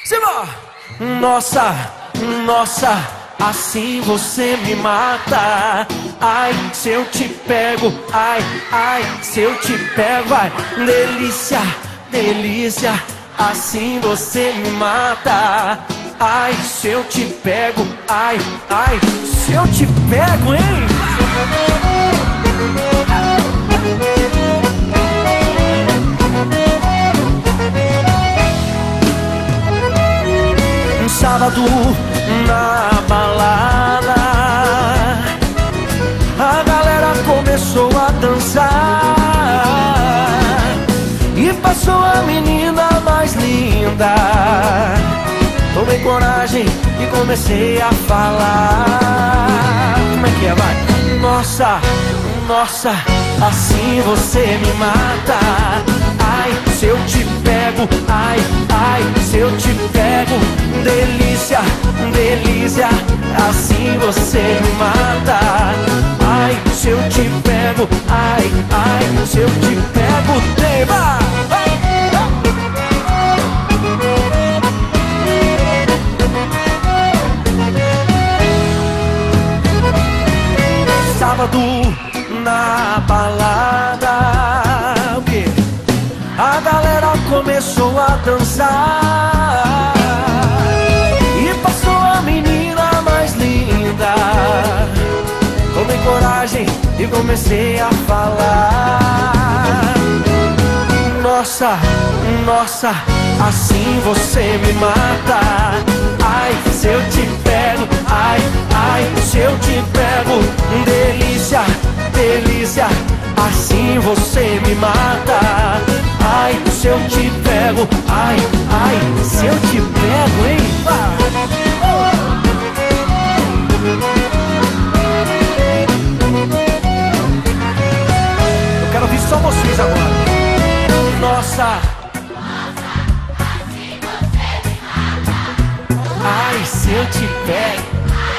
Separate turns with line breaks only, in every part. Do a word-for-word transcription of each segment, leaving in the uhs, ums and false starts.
Simba! Nossa, nossa, assim você me mata. Ai, se eu te pego, ai, ai, se eu te pego, ai, delícia, delícia, assim você me mata. Ai, se eu te pego, ai, ai, se eu te pego, hein? Um sábado na balada, a galera começou a dançar e passou a menina mais linda. Tomei coragem e comecei a falar. Como é que é, vai? Nossa, nossa, assim você me mata. Ai, se eu te pego, ai, ai, se eu te pego, delícia, delícia, assim você me mata. Ai, se eu te pego, ai, ai, se eu te pego, tema. Sábado na balada, o quê? A galera começou a dançar e passou a menina mais linda. Tomei coragem e comecei a falar. Nossa, nossa, assim você me mata. Ai, se eu te pego, ai, ai, se eu te pego, delícia, delícia, assim você me mata. Ai, se eu te pego, ai, ai, se eu te pego, hein? Eu quero ouvir só vocês agora. Nossa, ai, se eu te pego,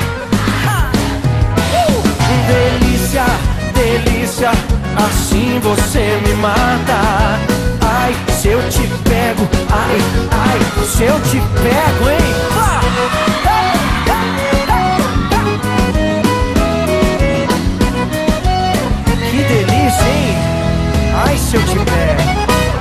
uh! delícia, delícia, assim você me mata. Ai, se eu te pego, ai, ai, se eu te pego, hein? Ah! Que delícia, hein? Ai, se eu te pego.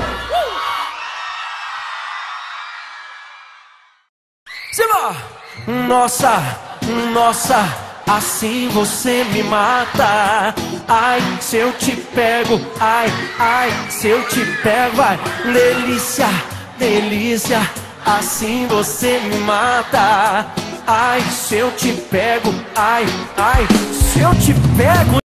Simba! Nossa, nossa, assim você me mata. Ai, se eu te pego, ai, ai, se eu te pego, ai, delícia, delícia, assim você me mata. Ai, se eu te pego, ai, ai, se eu te pego.